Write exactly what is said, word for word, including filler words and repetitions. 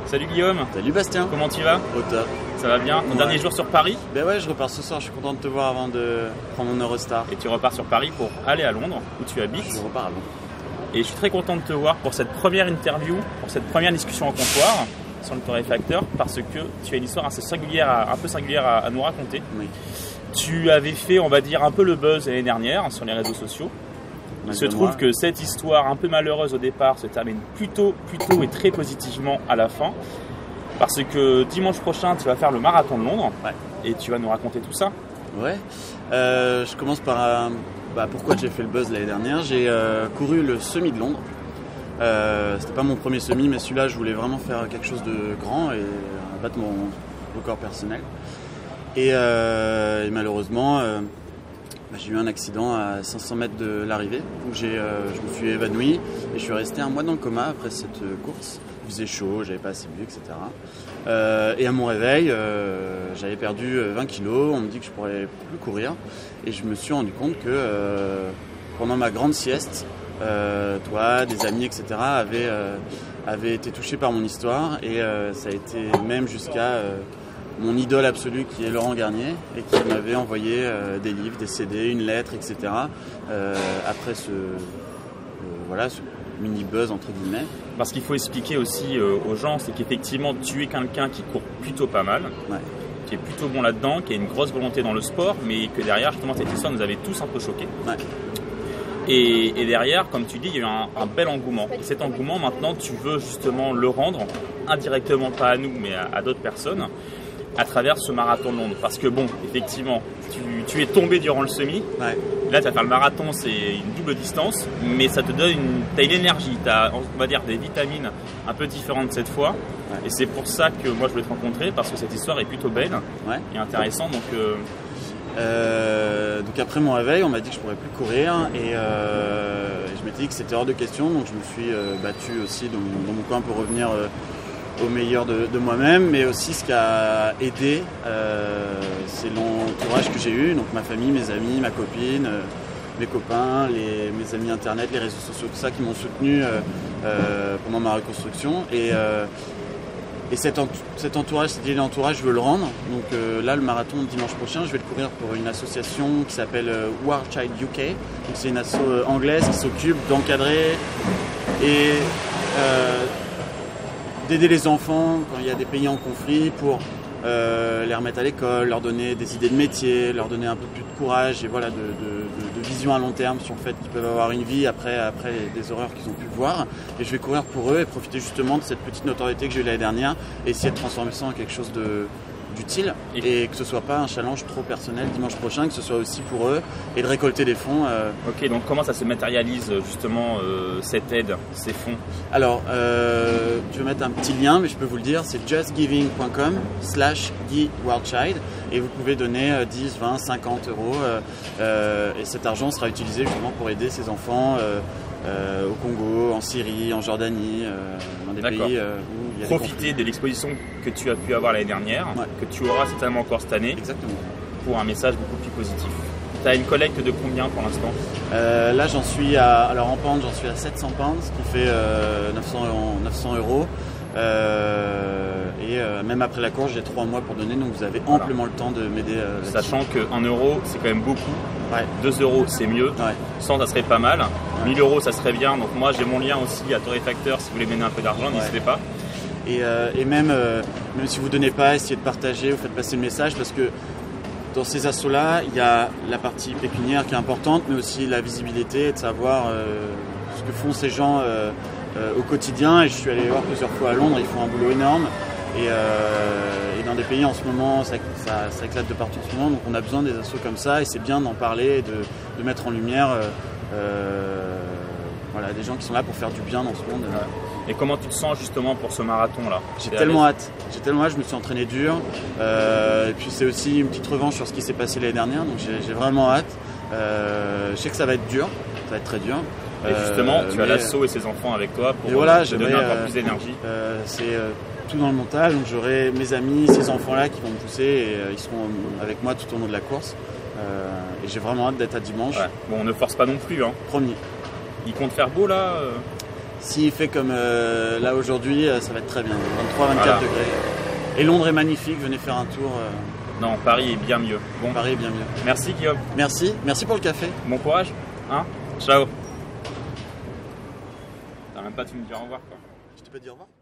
Salut Guillaume. Salut Bastien. Comment tu vas? Au top. Ça va bien? Ton ouais. dernier jour sur Paris? Ben ouais, je repars ce soir, je suis content de te voir avant de prendre mon Eurostar. Et tu repars sur Paris pour aller à Londres, où tu habites. Je repars à Londres. Et je suis très content de te voir pour cette première interview, pour cette première discussion en comptoir sur le Torréfacteur, parce que tu as une histoire assez singulière, à, un peu singulière à, à nous raconter. Oui. Tu avais fait, on va dire, un peu le buzz l'année dernière sur les réseaux sociaux. Il se trouve que cette histoire un peu malheureuse au départ se termine plutôt, plutôt et très positivement à la fin. Parce que dimanche prochain, tu vas faire le marathon de Londres. Ouais. Et tu vas nous raconter tout ça. Ouais. Euh, je commence par euh, bah, pourquoi j'ai fait le buzz l'année dernière. J'ai euh, couru le semi de Londres. Euh, c'était pas mon premier semi, mais celui-là, je voulais vraiment faire quelque chose de grand et euh, battre mon record personnel. Et, euh, et malheureusement, euh, bah, j'ai eu un accident à cinq cents mètres de l'arrivée où j'ai, euh, je me suis évanoui et je suis resté un mois dans le coma après cette course. Il faisait chaud, j'avais pas assez bu, et cetera. Euh, et à mon réveil, euh, j'avais perdu vingt kilos, on me dit que je pourrais plus courir. Et je me suis rendu compte que euh, pendant ma grande sieste, euh, toi, des amis, et cetera avaient, euh, avaient été touchés par mon histoire. Et euh, ça a été même jusqu'à euh, mon idole absolue qui est Laurent Garnier et qui m'avait envoyé euh, des livres, des C D, une lettre, et cetera. Euh, après ce, euh, voilà, ce mini buzz entre guillemets. Parce qu'il faut expliquer aussi euh, aux gens, c'est qu'effectivement tu es quelqu'un qui court plutôt pas mal, ouais. qui est plutôt bon là-dedans, qui a une grosse volonté dans le sport, mais que derrière justement cette histoire nous avait tous un peu choqués. Ouais. Et, et derrière, comme tu dis, il y a eu un, un bel engouement. Et cet engouement, maintenant, tu veux justement le rendre, indirectement pas à nous, mais à, à d'autres personnes, à travers ce marathon de Londres. Parce que bon, effectivement, tu, tu es tombé durant le semi. Ouais. Là, tu vas faire le marathon, c'est une double distance, mais ça te donne une, t'as une énergie, tu as, on va dire, des vitamines un peu différentes cette fois. Ouais. Et c'est pour ça que moi, je voulais te rencontrer, parce que cette histoire est plutôt belle ouais. et intéressante. Donc, euh... Euh, donc après mon réveil, on m'a dit que je pourrais plus courir et euh, je m'étais dit que c'était hors de question. Donc je me suis euh, battu aussi dans, dans mon coin pour revenir euh, au meilleur de, de moi-même, mais aussi ce qui a aidé, euh, c'est l'entourage que j'ai eu, donc ma famille, mes amis, ma copine, euh, mes copains, les, mes amis internet, les réseaux sociaux, tout ça qui m'ont soutenu euh, euh, pendant ma reconstruction. Et, euh, et cet, ent- cet entourage, cet entourage, je veux le rendre. Donc euh, là, le marathon dimanche prochain, je vais le courir pour une association qui s'appelle euh, War Child U K. Donc c'est une asso anglaise qui s'occupe d'encadrer et euh, d'aider les enfants quand il y a des pays en conflit pour euh, les remettre à l'école, leur donner des idées de métier, leur donner un peu plus de courage et voilà, de, de, de, de vision à long terme sur le fait qu'ils peuvent avoir une vie après, après des horreurs qu'ils ont pu voir. Et je vais courir pour eux et profiter justement de cette petite notoriété que j'ai eu l'année dernière et essayer de transformer ça en quelque chose de, d'utile et que ce soit pas un challenge trop personnel dimanche prochain, que ce soit aussi pour eux et de récolter des fonds. Euh... Ok, donc comment ça se matérialise justement euh, cette aide, ces fonds? Alors, euh, je vais mettre un petit lien, mais je peux vous le dire, c'est justgiving.com slash guywildchild et vous pouvez donner dix, vingt, cinquante euros euh, euh, et cet argent sera utilisé justement pour aider ces enfants euh, euh, au Congo, en Syrie, en Jordanie, euh, dans des D'accord. pays euh, où il y a profiter de l'exposition que tu as pu avoir l'année dernière, ouais. que tu auras certainement encore cette année. Exactement. Pour un message beaucoup plus positif. Tu as une collecte de combien pour l'instant? euh, Là, j'en suis à, alors en pounds, j'en suis à sept cents pounds, ce qui fait euh, neuf cents euros. Euh, et euh, même après la course, j'ai trois mois pour donner, donc vous avez amplement voilà. le temps de m'aider. Euh, Sachant qu'un euro, c'est quand même beaucoup. Ouais. deux euros, c'est mieux. Ouais. cent, ça serait pas mal. Ouais. mille euros, ça serait bien. Donc moi, j'ai mon lien aussi à Torréfacteur. Si vous voulez m'aider un peu d'argent, ouais. n'hésitez pas. Et, euh, et même, euh, même si vous ne donnez pas, essayez de partager, vous faites passer le message parce que dans ces assos-là, il y a la partie pécuniaire qui est importante, mais aussi la visibilité et de savoir euh, ce que font ces gens euh, euh, au quotidien. Et je suis allé les voir plusieurs fois à Londres, ils font un boulot énorme. Et, euh, et dans des pays en ce moment, ça, ça, ça éclate de partout en ce moment, donc on a besoin des assos comme ça et c'est bien d'en parler et de, de mettre en lumière euh, euh, voilà, des gens qui sont là pour faire du bien dans ce monde. Et comment tu te sens justement pour ce marathon-là? J'ai tellement hâte, j'ai tellement hâte, je me suis entraîné dur. Euh, et puis c'est aussi une petite revanche sur ce qui s'est passé l'année dernière, donc j'ai, j'ai vraiment hâte. Euh, je sais que ça va être dur, ça va être très dur. Et justement, euh, tu as l'asso et ses enfants avec toi pour voilà, te donner encore plus d'énergie. Euh, c'est euh, tout dans le montage, donc j'aurai mes amis, ces enfants-là qui vont me pousser et euh, ils seront avec moi tout au long de la course. Euh, et j'ai vraiment hâte d'être à dimanche. Ouais. Bon, on ne force pas non plus, hein. Promis. Il compte faire beau là euh... s'il fait comme euh, là aujourd'hui, euh, ça va être très bien. vingt-trois à vingt-quatre Voilà. degrés. Et Londres est magnifique, venez faire un tour. Euh, Non, Paris est bien mieux. Bon, Paris est bien mieux. merci Guillaume. Merci, merci pour le café. Bon courage. Hein, ciao. T'as même pas dû me dire au revoir quoi. Je t'ai pas dit au revoir.